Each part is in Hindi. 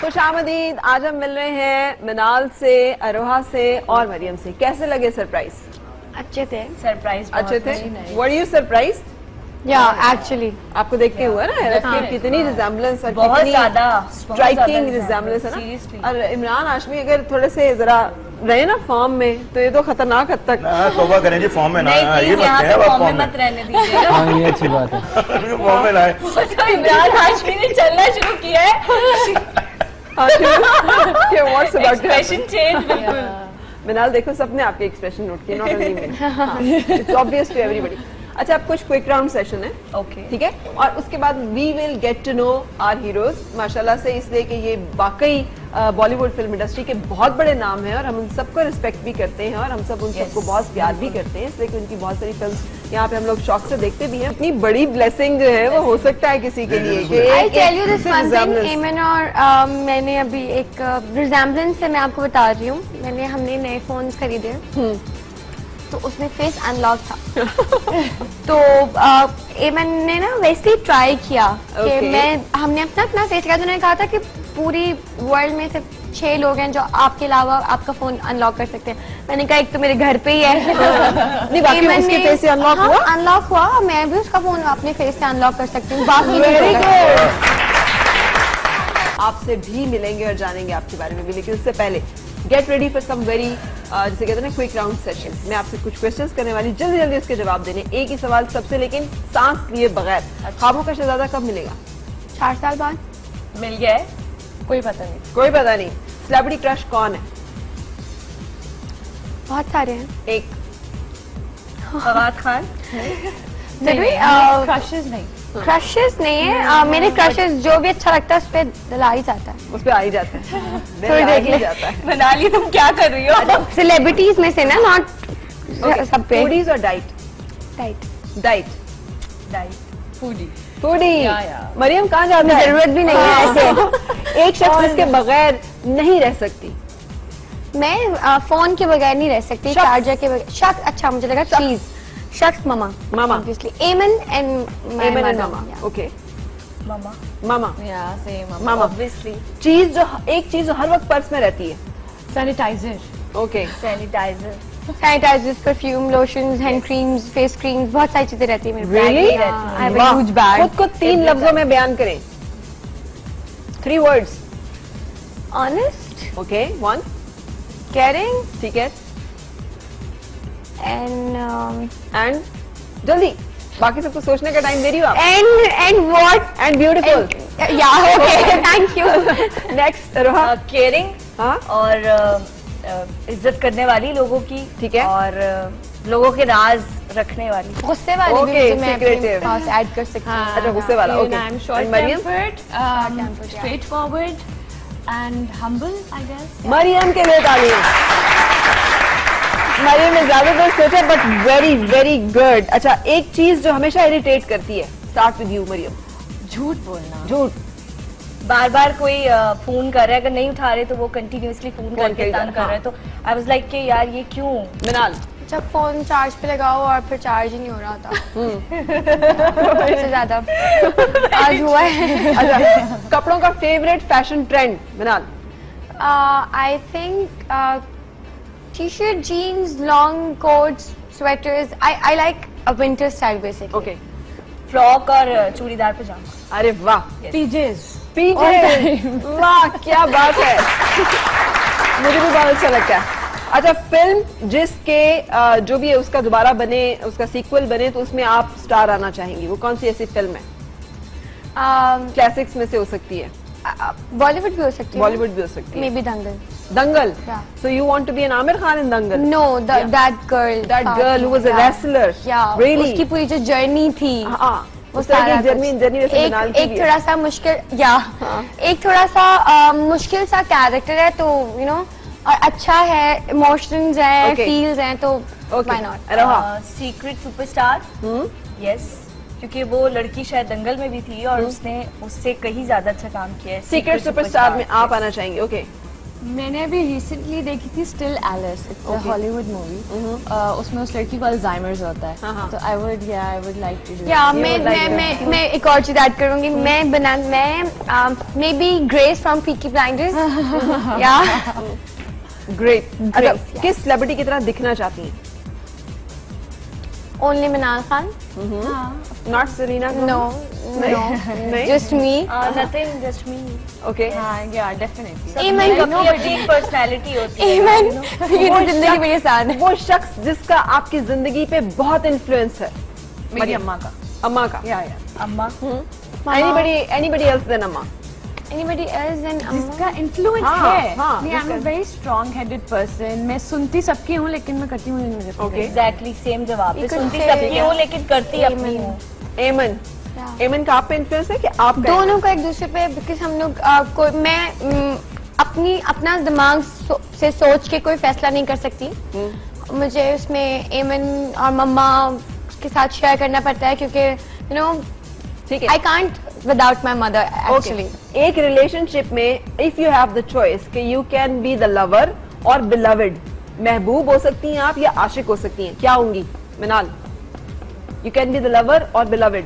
खुशामदीद। आज हम मिल रहे हैं मिनाल से, अरोहा से और मरियम से। कैसे लगे सरप्राइज? अच्छे थे। सरप्राइज अच्छे थे। Were you surprise? या एक्चुअली आपको देख के हुआ ना कितनी रिजेम्बलेंस और बहुत ज्यादा स्ट्राइकिंग रिजेम्बलेंस है ना। और इमरान हाशमी अगर थोड़े से जरा रहे ना फॉर्म में तो ये तो खतरनाक हद तक। तौबा करें जी, फॉर्म में ना ये फॉर्म में मत रहने दीजिएगा। हाँ, ये अच्छी बात है। फॉर्म में लाए। तो इमरान हाशमी ने चलना शुरू किया है। एक्सप्रेशन चेंज बिल्कुल। मिनाल देखो, सबने आपके एक्सप्रेशन नोट किए, not only me. It's obvious to everybody. अच्छा, अब कुछ क्विक राउंड सेशन है, ओके ठीक है? और उसके बाद we will get to know our heroes माशाल्लाह से, इसलिए कि ये वाकई बॉलीवुड फिल्म इंडस्ट्री के बहुत बड़े नाम हैं और हम उन सबको रिस्पेक्ट भी करते हैं और हम सब उन सबको बहुत प्यार भी करते हैं, इसलिए कि उनकी बहुत सारी फिल्म्स यहाँ पे हम लोग शौक से देखते भी हैं। इतनी बड़ी ब्लेसिंग जो है वो हो सकता है किसी के लिए। I tell you this one thing, Aiman और मैंने अभी एक रिजेम्बलेंस से मैं आपको बता रही हूँ। हमने नए फोन खरीदे तो उसमें फेस अनलॉक था। तो एमन ने ना वैसे ही ट्राई किया कि हमने अपना फेस किया, तो उन्होंने कहा था कि पूरी वर्ल्ड में सिर्फ 6 लोग हैं जो आपके अलावा आपका फोन अनलॉक कर सकते हैं। मैंने कहा एक तो मेरे घर पे ही है। नहीं, बाकी उसके फेस से अनलॉक हुआ? अनलॉक हुआ। मैं भी उसका फोन अपने फेस से अनलॉक कर सकती हूँ। बाकी वेरी गुड। आपसे भी मिलेंगे और जानेंगे आपके बारे में भी, लेकिन उससे पहले get ready for some very जिसे कहते हैं क्विक राउंड सेशन। मैं आपसे कुछ क्वेश्चंस करने वाली, जल्दी जल्दी उसके जवाब देने। एक ही सवाल सबसे, लेकिन सांस लिए बगैर। ख्वाबों का शहजादा कब मिलेगा? 4 साल बाद। मिल गया है? कोई पता नहीं। कोई पता नहीं। सेलिब्रिटी क्रश कौन है? बहुत सारे हैं। एक फवाद खान। क्रशेस नहीं, क्रशेस नहीं है। मेरे क्रशेस जो भी अच्छा लगता है उस पे दिल आ ही जाता है, उस पे आ ही जाता है। थोड़ी देख ले जाता है। मनाली तुम क्या कर रही हो? सेलिब्रिटीज में से ना, नॉट सब पे। फूडीज और diet? Diet. Diet foodie. Foodie. Maryam कहाँ जाती है? जरूरत भी नहीं है ऐसे। एक शख्स जिसके बगैर नहीं रह सकती। मैं फोन के बगैर नहीं रह सकती, चार्जर के बगैर। शख्स, अच्छा मुझे लगा चीज। शख्स मामा। ऑब्वियसली एमन एंड मामा। ओके, मामा। मामा। सेम मामा। ऑब्वियसली। चीज जो, एक चीज जो हर वक्त पर्स में रहती है। Sanitiser. Okay, sanitiser. Sanitisers, perfume, lotions, hand creams, face creams, बहुत सारी चीजें रहती है मेरे बैग Really? में। I have a huge bag. खुद को 3 लफ्जों में बयान करें। 3 words. Honest, ओके, 1, caring, ठीक है, and जल्दी, बाकी सबको सोचने का टाइम दे रही हूँ आप। and what? And beautiful. Yeah, okay, thank you. Next Roha. Caring. हाँ, और इज्जत करने वाली लोगों की, ठीक है, और लोगों के राज रखने वाली। गुस्से वाली Okay, भी मैं अपने secretive. पास ऐड कर सकती हूँ। अच्छा गुस्से वाला। Okay, I'm short Maryam? tempered, tempered, yeah. straightforward, and humble, I guess. Maryam के लिए तालियां। मरियम ने ज्यादातर सोचा, बट वेरी वेरी गुड। अच्छा, एक चीज जो हमेशा इरिटेट करती है। Start with you Maryam. झूठ बोलना। झूठ। बार बार कोई फोन कर रहा है, अगर नहीं उठा रहे तो वो कंटिन्यूअसली फोन करके तंग कर रहा है, तो आई वाज लाइक कि यार ये क्यों। मिनाल? जब फोन चार्ज पे लगाओ और फिर चार्ज ही नहीं हो रहा था। इससे ज्यादा आज हुआ है। अच्छा, कपड़ों का favourite fashion trend? Minal? I think T shirt, jeans, long coats, sweaters. I like a winter style basically. Okay, frock और चूड़ीदार पजामा। अरे वाह। PJs. वाह क्या बात है। मुझे भी बहुत अच्छा लगता है। अच्छा, फिल्म जिसके जो भी है उसका दोबारा बने, उसका सीक्वल बने, तो उसमें आप स्टार आना चाहेंगी, वो कौन सी ऐसी फिल्म है? क्लासिक्स में से हो सकती है, बॉलीवुड भी हो सकती है, बॉलीवुड भी हो सकती है। Maybe Dangal. Dangal? Yeah. So you want to be an Amir Khan in Dangal? No, that girl. That girl who was a wrestler. Yeah. Really? उसकी पूरी जो जर्नी थी। हाँ, उस तरह की जर्नी वैसे मिनाल की भी एक थोड़ा सा मुश्किल, या एक थोड़ा सा मुश्किल सा कैरेक्टर है, तो यू नो, और अच्छा है, इमोशंस हैं, फील्स हैं, तो why not. Secret Superstar. Yes, क्योंकि वो लड़की शायद दंगल में भी थी और उसने उससे कहीं ज्यादा अच्छा काम किया है। सीक्रेट सुपरस्टार में आप आना चाहेंगे? ओके, मैंने अभी रिसेंटली देखी थी Still Alice, it's a Hollywood movie. उसमें उस लड़की को अल्जाइमर्स होता है, तो I would like to do. या मैं एक और चीज ऐड करूंगी। मैं maybe Grace from Peaky Blinders. या ग्रेट। अच्छा, किस सेलिब्रिटी की तरह दिखना चाहती हैं? Only Minal Khan. Not Selena? No नहीं, just me. Nothing, just me. Okay. या डेफिनेटली। एमन सबकी अपनी एक पर्सनालिटी होती है। एमन ये तो जिंदगी मेरी आसान है। वो शख्स जिसका आपकी जिंदगी पे बहुत इन्फ्लुएंस है? मेरी अम्मा का। अम्मा का? या अम्मा। Anybody else than अम्मा? Anybody else than जिसका इन्फ्लुएंस हाँ, है। हाँ, I am a very strong headed person. मैं सुनती सबकी हूँ लेकिन मैं करती हूँ मुझे। ओके। एग्जैक्टली सेम जवाब है। You could सुनती say, सबकी हूँ लेकिन करती अपनी हूँ। एमन, एमन का आप पे इन्फ्लुएंस है कि आप दोनों का एक दूसरे पे, बिकॉज हम लोग मैं अपना दिमाग से सोच के कोई फैसला नहीं कर सकती। मुझे उसमें एमन और मम्मा के साथ शेयर करना पड़ता है क्योंकि यू नो ठीक है। I can't without my mother actually. एक रिलेशनशिप में if you have the choice कि you can be the lover और बिलवड, महबूब हो सकती हैं आप या आशिक हो सकती हैं, क्या होंगी Minal? You can be the lover और beloved.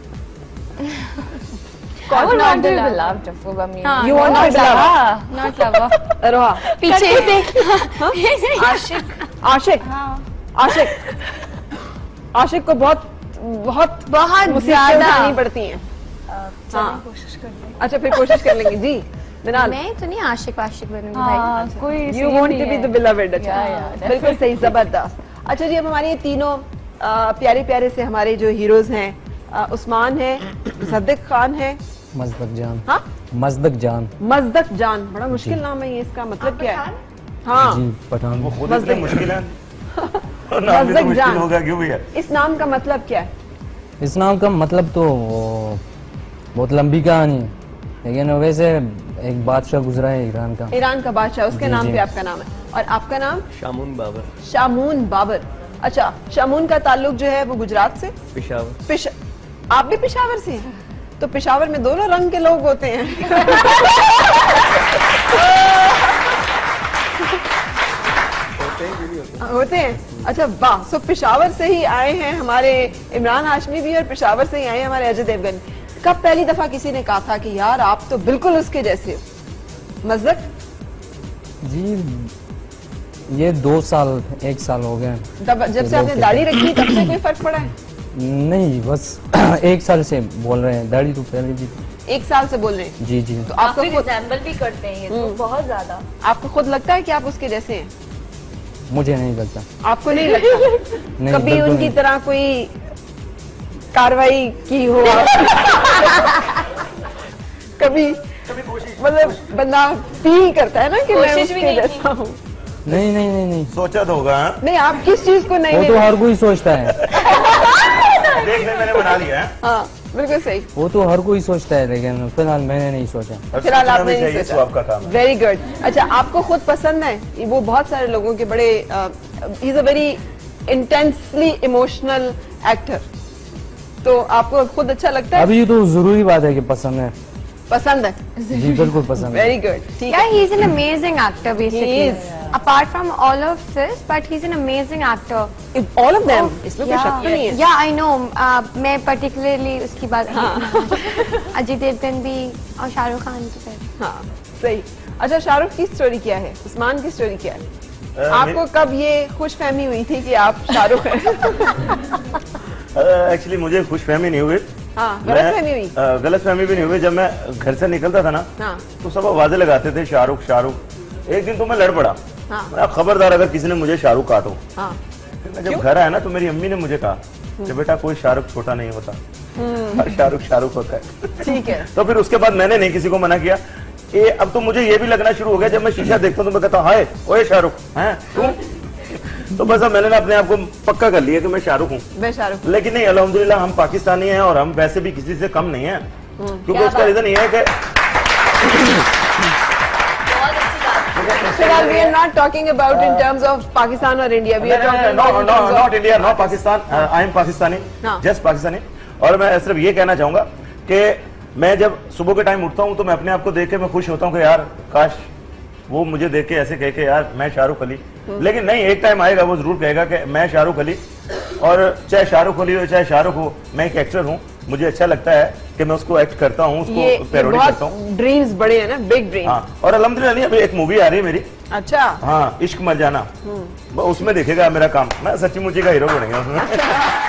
I would not be beloved of Ubami. You want not love? Not lover. Roha? पीछे देख। आशिक। आशिक? आशिक? आशिक को बहुत मुसीबतें ज्यादा उठानी पड़ती हैं। हाँ, कोशिश करते हैं। अच्छा, फिर कोशिश कर लेंगे जी। मिनाल, मैं तो नहीं आशिक बनूंगी भाई। कोई you want to be the beloved. अच्छा, Yeah, बिल्कुल सही, जबरदस्त। अच्छा जी, अब हमारे ये तीनों प्यारे प्यारे से हमारे जो हीरोज हैं, उस्मान है, मुसद्दिक खान है, मज़दक जान। हाँ, मज़दक जान। मज़दक जान, बड़ा मुश्किल नाम है ये, इसका मतलब क्या है? हाँ, जी पठान। वो खुद इतने मुश्किल है और नाम भी तो मज़दक मुश्किल जान। होगा क्यों भैया? इस नाम का मतलब क्या है? इस नाम का मतलब तो बहुत लंबी कहानी है, लेकिन वैसे एक बादशाह गुजरा है ईरान का। ईरान का बादशाह, उसके जी, नाम जी। पे आपका नाम है। और आपका नाम? शामून बाबर। शामून बाबर। अच्छा, शामून का ताल्लुक जो है वो गुजरात से? पेशावर। आप भी पेशावर से हैं? तो पेशावर में दोनों रंग के लोग होते हैं। होते हैं। अच्छा, वाह। सो पेशावर से ही आए हैं हमारे इमरान हाशमी भी, और पेशावर से ही आए हैं हमारे अजय देवगन। कब पहली दफा किसी ने कहा था कि यार आप तो बिल्कुल उसके जैसे हो? मज़दक जी ये 2 साल 1 साल हो गए। जब से आपने दाढ़ी रखी तब से कोई फर्क पड़ा है? नहीं, बस 1 साल से बोल रहे हैं, दाढ़ी तो पहले भी थी। 1 साल से बोल रहे हैं? जी जी। तो आपको काफी खुद रिजेंबल भी करते हैं ये तो बहुत ज्यादा। आपको खुद लगता है कि आप उसके जैसे हैं? मुझे नहीं लगता। आपको नहीं लगता? नहीं, कभी बिल्कुल उनकी नहीं। तरह कोई कार्रवाई की हो? कभी मतलब बंदा फील करता है ना कि मैं कोशिश भी उसके नहीं जैसा हूँ? नहीं नहीं नहीं नहीं, सोचा तो होगा। हाँ? नहीं, आप किस चीज को नहीं वो तो हर कोई सोचता है। देखने मैंने बना लिया है। हाँ, बिल्कुल सही। वो तो हर कोई सोचता है, लेकिन फिलहाल मैंने नहीं सोचा। और फिलहाल सोचना आपने भी नहीं चाहिए, सोचा। तो आपका काम है। Very good. अच्छा, आपको खुद पसंद है? वो बहुत सारे लोगों के बड़े ही is a very intensely emotional actor, तो आपको खुद अच्छा लगता है? अब ये तो जरूरी बात है कि पसंद है। पसंद है? जी बिल्कुल पसंद है। वेरी गुड, ठीक Yeah, है। he's an amazing actor basically. He is. Apart from all of this, but he's an amazing actor. All of them, इसमें कोई शक तो नहीं है। Yeah, I know. मैं particularly उसकी बात अजय देवगन भी और शाहरुख खान तो फिर। हाँ, सही। अच्छा, शाहरुख की स्टोरी क्या है? उस्मान की स्टोरी क्या है? आपको कब ये खुशफहमी हुई थी कि आप शाहरुख हैं? एक्चुअली मुझे खुशफहमी नहीं हुई। हाँ, गलतफहमी हुई? गलतफहमी भी नहीं हुई। जब मैं घर से निकलता था ना, हाँ, तो सब आवाजें लगाते थे शाहरुख शाहरुख। एक दिन तो मैं लड़ पड़ा। हाँ, मैं खबरदार अगर किसी ने मुझे शाहरुख काटो। हाँ। फिर मैं जब घर आया ना, तो मेरी अम्मी ने मुझे कहा कि बेटा कोई शाहरुख छोटा नहीं होता, हर शाहरुख शाहरुख होता है। ठीक है। तो फिर उसके बाद मैंने नहीं किसी को मना किया। अब तो मुझे ये भी लगना शुरू हो गया, जब मैं शीशा देखता हूँ तो मैं कहता हूँ हाय ओए शाहरुख हैं तू। तो बस अब मैंने अपने आप को पक्का कर लिया कि मैं शाहरुख हूँ। मैं शाहरुख। लेकिन नहीं, अल्हम्दुलिल्लाह हम पाकिस्तानी हैं और हम वैसे भी किसी से कम नहीं हैं, क्योंकि उसका रीजन ये है कि फिलहाल we are not talking about in terms of Pakistan or India. We are talking about in terms of not India, not Pakistan. I am Pakistani, हाँ। जस्ट पाकिस्तानी। और मैं सिर्फ ये कहना चाहूंगा कि मैं जब सुबह के टाइम उठता हूँ तो मैं अपने आप को देख के मैं खुश होता हूँ कि यार काश वो मुझे देख के ऐसे कहे कि यार मैं शाहरुख अली, लेकिन नहीं, एक टाइम आएगा वो जरूर कहेगा कि मैं शाहरुख अली, और चाहे शाहरुख अली हो चाहे शाहरुख हो, मैं एक एक्टर हूँ, मुझे अच्छा लगता है कि मैं उसको एक्ट करता हूँ, उसको पैरोडी करता हूँ। ड्रीम्स बड़े हैं ना, बिग ड्रीम्स। हाँ, और अल्हम्दुलिल्लाह नहीं, अभी एक मूवी आ रही है मेरी। अच्छा। हाँ, इश्क मर जाना, उसमें देखेगा मेरा काम, मैं सच्ची मुच्ची का हीरो बनेगा उसमें।